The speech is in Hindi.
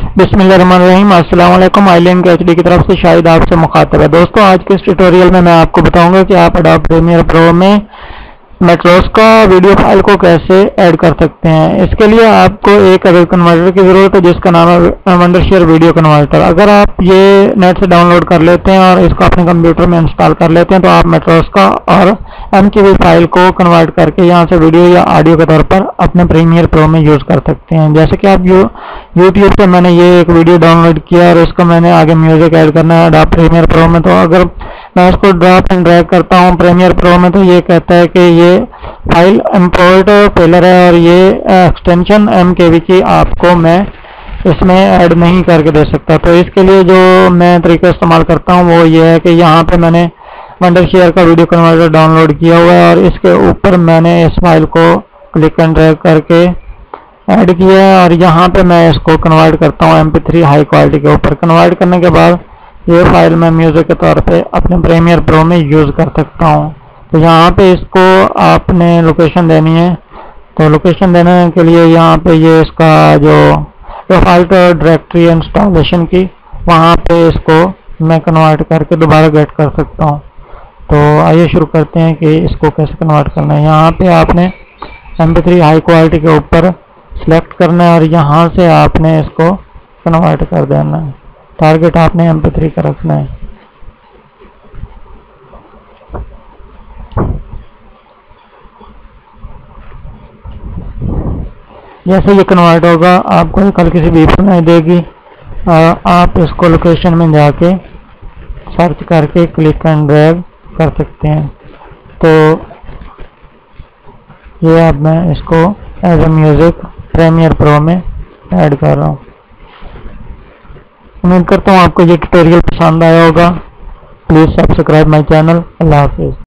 बिस्मिल्लाहिर्रहमानिर्रहीम। अस्सलाम वालेकुम। आइलैंड के एचडी की तरफ से शाहिद आपसे मुखातब है। दोस्तों, आज के इस ट्यूटोरियल में मैं आपको बताऊंगा कि आप एडोब प्रीमियर प्रो में मेट्रोस का वीडियो फाइल को कैसे ऐड कर सकते हैं। इसके लिए आपको एक एडोब कन्वर्टर की ज़रूरत है जिसका नाम है वंडरशेयर वीडियो कन्वर्टर। अगर आप ये नेट से डाउनलोड कर लेते हैं और इसको अपने कंप्यूटर में इंस्टॉल कर लेते हैं तो आप मेट्रोस का और MKV फाइल को कन्वर्ट करके यहाँ से वीडियो या ऑडियो के तौर पर अपने प्रीमियर प्रो में यूज़ कर सकते हैं। जैसे कि आप यूट्यूब से मैंने ये एक वीडियो डाउनलोड किया और इसको मैंने आगे म्यूजिक ऐड करना है एडोब प्रीमियर प्रो में, तो अगर मैं इसको ड्रॉप एंड ड्रैग करता हूँ प्रीमियर प्रो में तो ये कहता है कि ये फाइल इंपोर्ट फेलर है और ये एक्सटेंशन MKV की आपको मैं इसमें ऐड नहीं करके दे सकता। तो इसके लिए जो मैं तरीका इस्तेमाल करता हूँ वो ये है कि यहाँ पे मैंने वंडरशेयर का वीडियो कन्वर्टर डाउनलोड किया हुआ है और इसके ऊपर मैंने इस फाइल को क्लिक एंड ड्रैग करके ऐड किया है और यहाँ पे मैं इसको कन्वर्ट करता हूँ MP3 हाई क्वालिटी के ऊपर। कन्वर्ट करने के बाद ये फाइल मैं म्यूजिक के तौर पे अपने प्रीमियर प्रो में यूज़ कर सकता हूँ। तो यहाँ पे इसको आपने लोकेशन देनी है। तो लोकेशन देने के लिए यहाँ पे ये इसका जो डिफ़ॉल्ट डायरेक्टरी इंस्टॉलेशन की वहाँ पे इसको मैं कन्वर्ट करके दोबारा गेट कर सकता हूँ। तो आइए शुरू करते हैं कि इसको कैसे कन्वर्ट करना है। यहाँ पे आपने MP3 हाई क्वालिटी के ऊपर सिलेक्ट करना है और यहाँ से आपने इसको कन्वर्ट कर देना है। टारगेट आपने MP3 का रखना है। जैसे ये कन्वर्ट होगा आपको एक हल्की सी बीप सुनाई देगी और आप इसको लोकेशन में जाके सर्च करके क्लिक एंड ड्रैग कर सकते हैं। तो ये अब मैं इसको as a music Premiere Pro में ऐड कर रहा हूँ। उम्मीद करता हूँ आपको ये ट्यूटोरियल पसंद आया होगा। Please subscribe my channel. अल्लाह हाफिज़।